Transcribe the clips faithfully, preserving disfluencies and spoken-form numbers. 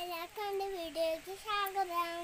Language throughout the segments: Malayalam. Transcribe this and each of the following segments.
എല്ലാവർക്കും വീഡിയോയ്ക്ക് സ്വാഗതം.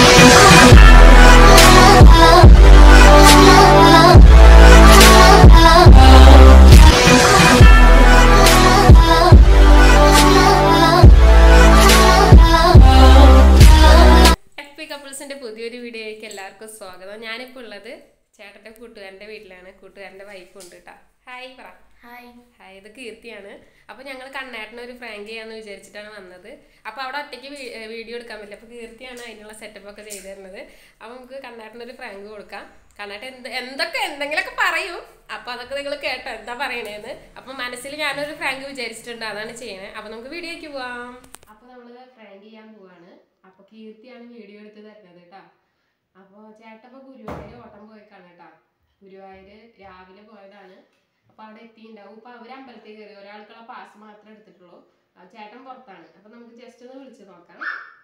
എഫ് പി കപ്പിൾസിന്റെ പുതിയൊരു വീഡിയോയ്ക്ക് എല്ലാവർക്കും സ്വാഗതം. ഞാനിപ്പോൾ ഉള്ളത് ചേട്ടന്റെ കൂട്ടുകാരന്റെ വീട്ടിലാണ്. കൂട്ടുകാരന്റെ വൈഫ് ഉണ്ട് കേട്ടോ. ഹായ് പറ. ഹായ് ഹായ്, ഇത് കീർത്തിയാണ്. അപ്പോൾ ഞങ്ങൾ കണ്ണേട്ടനെ ഒരു ഫ്രാങ്ക് ചെയ്യാന്ന് വിചാരിച്ചിട്ടാണ് വന്നത്. അപ്പോൾ അവിടെ ഒറ്റയ്ക്ക് വീഡിയോ എടുക്കാൻ പറ്റില്ല. അപ്പോൾ കീർത്തിയാണ് അതിനുള്ള സെറ്റപ്പ് ഒക്കെ ചെയ്തു തരുന്നത്. അപ്പോൾ നമുക്ക് കണ്ണേട്ടനൊരു ഫ്രാങ്ക് കൊടുക്കാം. കണ്ണേട്ടൻ എന്ത് എന്തൊക്കെ എന്തെങ്കിലുമൊക്കെ പറയും. അപ്പോൾ അതൊക്കെ നിങ്ങൾ കേട്ടോ എന്താ പറയണേന്ന്. അപ്പം മനസ്സിൽ ഞാനൊരു ഫ്രാങ്ക് വിചാരിച്ചിട്ടുണ്ട്, അതാണ് ചെയ്യണേ. അപ്പോൾ നമുക്ക് വീഡിയോയ്ക്ക് പോവാം. അപ്പോൾ നമ്മൾ ഫ്രാങ്ക് ചെയ്യാൻ പോവാണ്. അപ്പോൾ കീർത്തിയാണ് വീഡിയോ എടുത്ത് തരുന്നത് കേട്ടോ. അപ്പോൾ ചേട്ടപ്പോൾ ഗുരുവായൂർ ഓട്ടം പോയേക്കാണ് കേട്ടോ. ഗുരുവായൂർ രാവിലെ പോയതാണ്. അപ്പോൾ അവിടെ എത്തിയിട്ടുണ്ടാവും. ഇപ്പോൾ അവർ അമ്പലത്തിൽ കയറി. ഒരാൾക്കുള്ള പാസ് മാത്രമേ എടുത്തിട്ടുള്ളൂ. ചേട്ടൻ പുറത്താണ്. അപ്പോൾ നമുക്ക് ജസ്റ്റ് ഒന്ന് വിളിച്ച് നോക്കാം.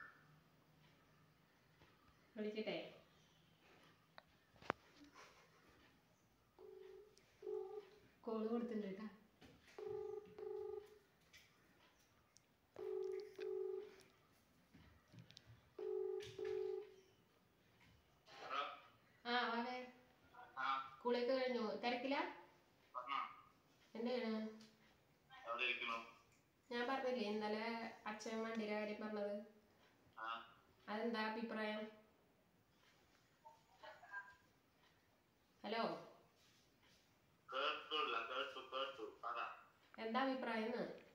വിളിക്കട്ടെ. കോള് കൊടുത്തിട്ടുണ്ട് കേട്ടോ. ആ വാവേ, കുളിയൊക്കെ കഴിഞ്ഞു. തിരക്കില്ല? എന്താണ് ഞാൻ പറഞ്ഞില്ലേ ഇന്നലെ അച്ഛൻ വണ്ടിയുടെ കാര്യം പറഞ്ഞത്? അതെന്താ അഭിപ്രായം? ഹലോ, എന്താ അഭിപ്രായം?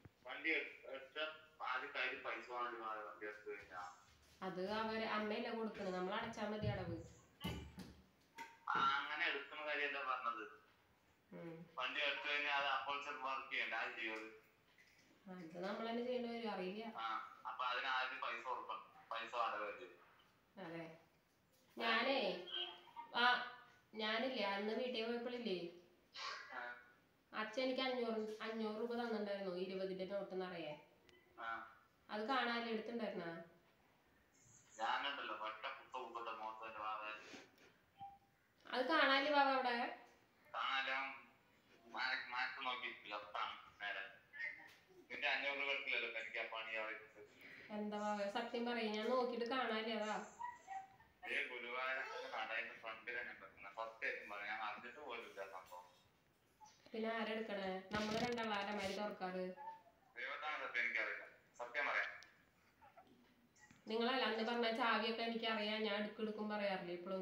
അത് അവര് അമ്മയല്ല കൊടുക്കുന്നത്, നമ്മൾ അടച്ചാൽ മതി അടവ്. അങ്ങനെ എടുക്കുന്ന കാര്യം എന്താ പറഞ്ഞത്? വണ്ടി എടുത്തു കഴിഞ്ഞാൽ അത് അപ്പോൾ വർക്ക് ചെയ്യണ്ട, അത് ചെയ്യുന്നത് അത് നമ്മൾ തന്നെ ചെയ്യേണ്ടി വരും. അറിയില്ല. അപ്പൊ അതിന് ആദ്യം പൈസ കൊടുക്കണം, പൈസ വാടക. അതെ, ഞാനേ ആ ഞാനില്ലേ അന്ന് വീട്ടിൽ പോയപ്പോഴില്ലേ അച്ഛൻ എനിക്ക് അഞ്ഞൂറ് അഞ്ഞൂറ് രൂപ തന്നിട്ടുണ്ടായിരുന്നു, ഇരുപതിന്റെ നോട്ടെന്ന് അറിയാൻ. അത് കാണാല്ലേ എടുത്തിട്ടുണ്ടായിരുന്ന? ഞാനുണ്ടല്ലോ ഒറ്റ കുത്ത കുത്ത മോത്തന്റെ വാവ. അത് കാണാല്ലേ വാവ? അവിടെ കാണാലും മാറ്റി നോക്കിയിട്ടില്ല. നിന്റെ അഞ്ഞൂറ് രൂപ എടുക്കില്ലല്ലോ എനിക്ക് ആ പണി. എന്താ വാവ സത്യം പറയും, ഞാൻ നോക്കിട്ട് കാണാല്ലേ. അതാ ഗുരുവായൂർ കടയിൽ ഫ്രണ്ട് തന്നെ സത്യം പറയാം, ഞാൻ അറിഞ്ഞിട്ട് പോലും ഇല്ല സംഭവം. പിന്നെ ആരെടുക്കണേ? നമ്മള് രണ്ടാളാരമാര് തുറക്കാറ്. ദൈവത്താണ് സത്യം, എനിക്കറിയില്ല സത്യം പറയാം. നിങ്ങളല്ല അന്ന് പറഞ്ഞ ചാവിയൊക്കെ എനിക്കറിയാം, ഞാൻ എടുക്കെടുക്കും പറയാറില്ലേ ഇപ്പോഴും.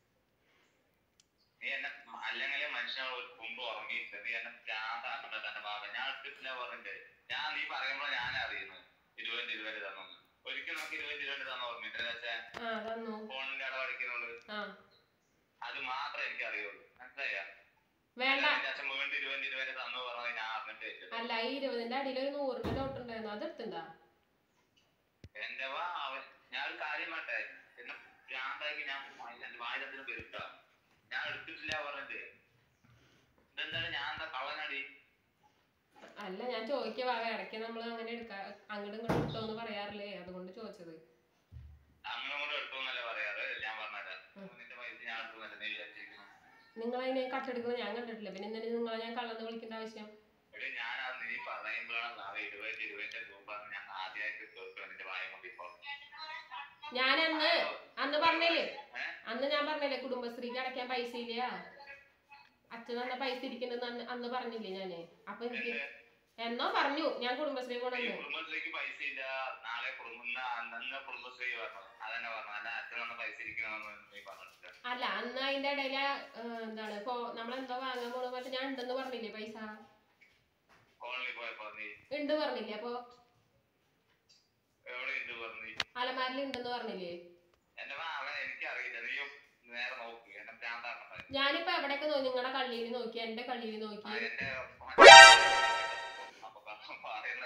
നീ എന്നെ അല്ലെങ്കിൽ മനുഷ്യനോട് ഒരു കുമ്പ് ഉറങ്ങിയിട്ട് നീ എന്നെ പ്രാന്താക്കണ്ട തന്നെ ഭാഗം. ഞാൻ എടുത്തിട്ടില്ല പറഞ്ഞിട്ട്. ഞാൻ നീ പറയുമ്പോ ഞാൻ അറിയുന്നു ഇരുപത് ഇരുപത് തന്നു. ഒരിക്കൽ നമുക്ക് ഇരുപത് ഇരുപത് തന്ന ഓർമ്മ ഫോണിന്റെ അടവടിക്കുന്നുള്ളു. അത് മാത്രമേ എനിക്ക് അറിയുള്ളൂ, മനസ്സിലായ? വേണ്ട അച്ഛൻ വീണ്ടും ഇരുപത് ഇരുപത് തന്നു പറഞ്ഞത് ഞാൻ അറിഞ്ഞിട്ട്. അല്ല, ഈ ഇരുപതിന്റെ അടിയിൽ ഒരു നൂറിന്റെ നോട്ട് ഉണ്ടായിരുന്നു, അത് എടുത്തിണ്ടാ? എന്റെ വാ അവൻ ഞാൻ ഒരു കാര്യം മാട്ടെ, എന്നെ പ്രാന്താക്കി ഞാൻ എന്റെ വായനത്തിന് പെരുട്ടാ. ഞാൻ എടുത്തിട്ടില്ല പറഞ്ഞിട്ട്. ഇതെന്താണ് ഞാൻ എന്താ കള്ളനടി? അല്ല, ഞാൻ ചോദിക്കുക ഇടയ്ക്ക് നമ്മൾ അങ്ങനെ എടുക്കാ അങ്ങോട്ടും ഇങ്ങോട്ടും എടുത്തോന്ന് പറയാറില്ലേ, അതുകൊണ്ട് ചോദിച്ചത്. അങ്ങനെ കൊണ്ട് എടുത്തോന്നല്ലേ പറയാറ്. ഞാൻ പറഞ്ഞത് നിന്റെ പൈസ ഞാൻ എടുത്തോന്നല്ലേ നീ വിചാരിച്ചിരിക്കുന്നു. നിങ്ങൾ അതിനെ കട്ടെടുക്കുന്നത് ഞാൻ കണ്ടിട്ടില്ല, പിന്നെ എന്തിനാ നിങ്ങളെ ഞാൻ കള്ളന്ന് വിളിക്കേണ്ട ആവശ്യം? എടി ഞാൻ അത് നീ പറയുമ്പോഴാണ് ഇരുപത് ഇരുപതിന്റെ രൂപ ഞാൻ ആദ്യമായിട്ട് കേൾക്കും എന്റെ വായ കൊണ്ട്. ഇപ്പൊ ഞാൻ അന്ന് അന്ന് പറഞ്ഞില്ലേ അന്ന് ഞാൻ പറഞ്ഞില്ലേ കുടുംബശ്രീക്ക് അടയ്ക്കാൻ പൈസ ഇല്ല, അച്ഛൻ തന്ന പൈസ ഇരിക്കുന്നെന്ന് അന്ന് പറഞ്ഞില്ലേ ഞാന്? അപ്പൊ എനിക്ക് എന്നോ പറഞ്ഞു ഞാൻ കുടുംബശ്രീ കൊണ്ടുവന്നു. കുടുംബശ്രീക്ക് പൈസ ഇല്ല, നാളെ കുടുംബശ്രീ പറഞ്ഞു അതന്നെ പറഞ്ഞു. അല്ല അച്ഛൻ തന്ന പൈസ ഇരിക്കണമെന്ന് നീ പറഞ്ഞിട്ടില്ല. അല്ല, അന്ന് അതിന്റെ ഇടയില എന്താണ് ഇപ്പൊ നമ്മളെന്തോ വാങ്ങാൻ പോണ മറ്റേ ഞാൻ ഉണ്ടെന്ന് പറഞ്ഞില്ലേ പൈസ? കോളനി പോയപ്പോ നീ ഉണ്ട് പറഞ്ഞില്ലേ? അപ്പൊ എവിടെ ഉണ്ട് പറഞ്ഞു? അലമാരിൽ ഉണ്ടെന്ന് പറഞ്ഞില്ലേ? എന്റെ അവൻ എനിക്കറിയില്ല, നീ നേരെ നോക്കി എന്നെ പ്രാന്താക്കണ്ട. ഞാനിപ്പോ എവിടെയൊക്കെ നോക്കി, നിങ്ങളുടെ കള്ളിയിൽ നോക്കി, എന്റെ കള്ളിയിൽ നോക്കി. എന്റെ പറയുന്ന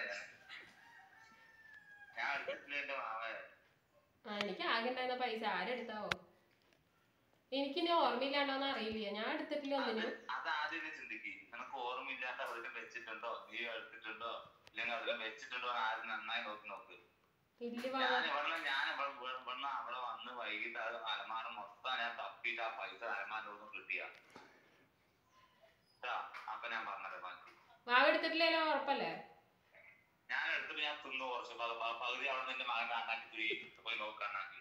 ഞാൻ എടുത്തിട്ടില്ല എന്റെ മാവേ. ആ എനിക്ക് ആകെ ഉണ്ടായിരുന്ന പൈസ ആരെടുത്താവോ? എനിക്കിനി ഓർമ്മയില്ലാണ്ടോന്ന് അറിയില്ല, ഞാൻ എടുത്തിട്ടില്ല ഒന്നിനും. അത് ആദ്യം ചിന്തിക്ക്, നിനക്ക് ഓർമ്മയില്ലാണ്ട് അവിടെ വെച്ചിട്ടുണ്ടോ, നീ എടുത്തിട്ടുണ്ടോ ഇല്ലെങ്കിൽ അവിടെ വെച്ചിട്ടുണ്ടോ ആരും നന്നായി നോക്കി നോക്ക്. ഞാൻ ഇവിടെ ഞാൻ ഇവിടെ അവിടെ വന്ന് വൈകിട്ട് അത് അലമാര മൊത്തം ഞാൻ തപ്പിട്ട് ആ പൈസ അലമാരൊന്നും കിട്ടിയ അപ്പൊ ഞാൻ പറഞ്ഞത് മാറ്റി. വാവ് എടുത്തിട്ടില്ലല്ലോ, ഉറപ്പല്ലേ? ഞാൻ എടുത്തിട്ട് ഞാൻ തിന്നു കുറച്ച് പകുതി അവിടെ നിന്റെ മകൻ കണ്ണാക്കി തുരി പോയി നോക്കാണ്ണാക്കി.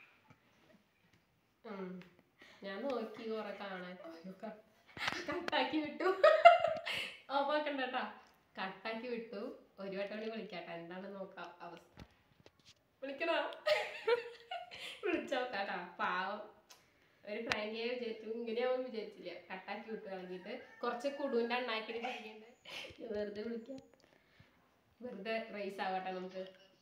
ഞാൻ നോക്കി കൊറേ കാണാൻ കട്ടാക്കി വിട്ടു. ഓപ്പാക്കണ്ടട്ടാ, കട്ടാക്കി വിട്ടു. ഒരു വട്ടം കൂടി വിളിക്കാട്ടെ, എന്താണ് നോക്കാം അവസ്ഥ. വിളിക്കണോ? വിളിച്ചോക്കാട്ടാ. പാവം ഒരു ഫ്രാങ്കിയെ വിചാരിച്ചു, ഇങ്ങനെയാവും വിചാരിച്ചില്ല. കട്ടാക്കി വിട്ടു കളഞ്ഞിട്ട് കുറച്ച് കുടുവിന്റെ അണ്ണാക്കിന് കഴിയുന്നുണ്ട്. വെറുതെ വിളിക്കാം, വെറുതെ റേസ് ആവട്ടെ നമുക്ക്.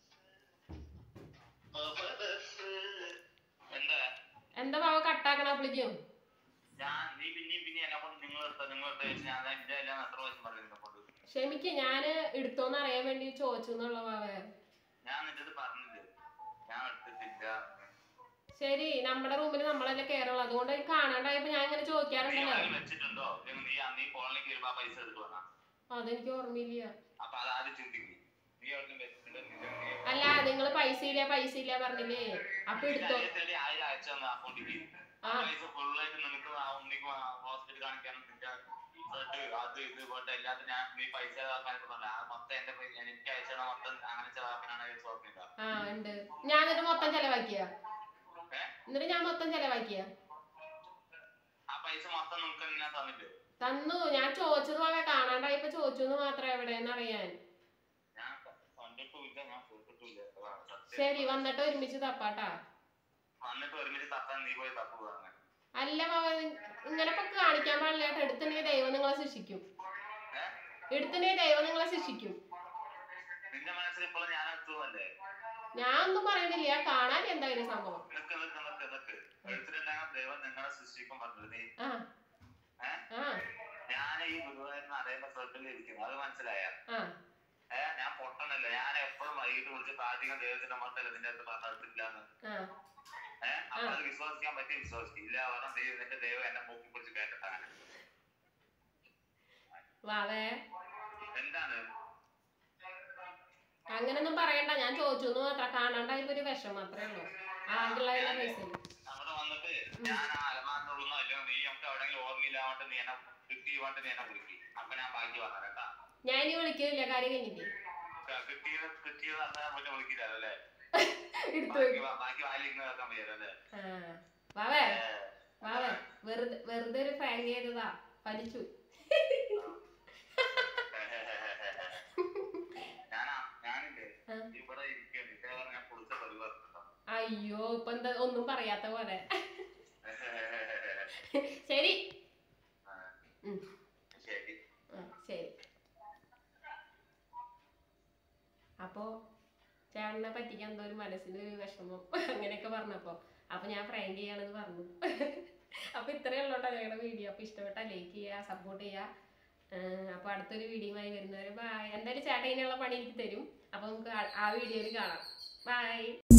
എന്താ പാവ കട്ടാക്കണ വിളിക്കും? ക്ഷമിക്ക്, ഞാന് എടുത്തോന്ന് അറിയാൻ വേണ്ടി ചോദിച്ചു എന്നുള്ള പാവേ. ശരി, നമ്മുടെ റൂമിൽ നമ്മളല്ലേ കേറുള്ളൂ, അതുകൊണ്ട് എനിക്ക് കാണാണ്ടായപ്പോ ഞാൻ ഇങ്ങനെ ചോദിക്കാറുണ്ടല്ലോ. അതെനിക്ക് ഓർമ്മയില്ല. അല്ല, നിങ്ങള് പൈസ ഇല്ല പൈസ ഇല്ല പറഞ്ഞില്ലേ, അപ്പൊ എടുത്തോ. ആ ആ ഉണ്ട്. ഞാൻ എന്നിട്ട് മൊത്തം ചെലവാക്കിയ എന്നിട്ട് ഞാൻ മൊത്തം ചെലവാക്കിയ തന്നു. ഞാൻ ചോദിച്ചത് പോലെ കാണാണ്ടായപ്പോ ചോദിച്ചു എന്ന് മാത്രം, എവിടെയെന്ന് അറിയാൻ. ശരി, വന്നിട്ട് ഒരുമിച്ച് തപ്പാട്ടാ. അല്ല മാവ, ഇങ്ങനെ ഇപ്പൊ കാണിക്കാൻ പാടില്ല. എടുത്തിട്ടുണ്ടെങ്കിൽ ദൈവം നിങ്ങളെ ശിക്ഷിക്കും. എടുത്തിട്ടുണ്ടെങ്കിൽ ദൈവം നിങ്ങളെ ശിക്ഷിക്കും. ഞാൻ ഒന്നും പറയണില്ല, കാണാൻ എന്തായാലും സംഭവം. ആ ആ ഞാൻ പൊട്ടനല്ല. ഞാൻ എപ്പോഴും വൈകിട്ട് വിളിച്ച് പ്രാർത്ഥിക്കാൻ ദൈവത്തിന്റെ മക്കളെ നിന്റെ അടുത്ത് പറഞ്ഞിട്ടില്ലാന്ന്. ഏഹ് അപ്പൊ അത് വിശ്വസിക്കാൻ പറ്റി, വിശ്വസിക്കില്ല. കാരണം ദൈവത്തിന്റെ ദൈവം എന്നെ മൂക്കി പിടിച്ച് കേട്ടിട്ടാണ്. എന്താണ് അങ്ങനൊന്നും പറയണ്ട, ഞാൻ ചോദിച്ചു മാത്രം. കാണാണ്ടായപ്പോ ഒരു വിഷം മാത്രമേ ഉള്ളൂ. ആകെയുള്ള പൈസ അവിടെ വന്നിട്ട് ഞാൻ അലമാറിനുള്ളൂ അല്ലെങ്കിൽ നീ നമുക്ക് എവിടെയെങ്കിലും ഓർമ്മയില്ലാണ്ട് നീ എന്നെ കിട്ടിയോണ്ട് നീ എന്നെ വിളിക്കും. അപ്പൊ ഞാൻ ബാക്കി പറഞ്ഞ കേട്ടാ. ഞാൻ ഇനി വിളിക്കുന്നില്ല, കാര്യം കഴിഞ്ഞിട്ട്. കിട്ടിയത് കിട്ടിയത് പറഞ്ഞാൽ മുന്നേ വിളിക്കില്ലല്ലോ അല്ലേ? ബാക്കി വായിൽ ഇങ്ങനെ വെക്കാൻ പറ്റില്ലല്ലേ? വാവേ വാവേ വെറുതെ വെറുതെ ഒരു ഫ്രാങ്ക് ചെയ്തതാ, പലിച്ചു. അയ്യോ, ഇപ്പൊ എന്താ ഒന്നും പറയാത്ത പോലെ. ശരി ശരി. അപ്പോ ചേട്ടനെ പറ്റിക്കാൻ എന്തോ ഒരു മനസ്സിന് വിഷമം അങ്ങനെയൊക്കെ പറഞ്ഞപ്പോ അപ്പൊ ഞാൻ ഫ്രാങ്ക് ചെയ്യാണെന്ന് പറഞ്ഞു. അപ്പൊ ഇത്രയേ ഉള്ളൂട്ടോ ഞങ്ങളുടെ വീഡിയോ. അപ്പൊ ഇഷ്ടപ്പെട്ട ലൈക്ക് ചെയ്യുക, സപ്പോർട്ട് ചെയ്യുക. അപ്പൊ അടുത്തൊരു വീഡിയോയുമായി വരുന്നവരെ ബൈ. എന്തായാലും ചേട്ടൻ ഇതിനുള്ള പണി എനിക്ക് തരും. അപ്പൊ നമുക്ക് ആ വീഡിയോയിൽ കാണാം. ബൈ.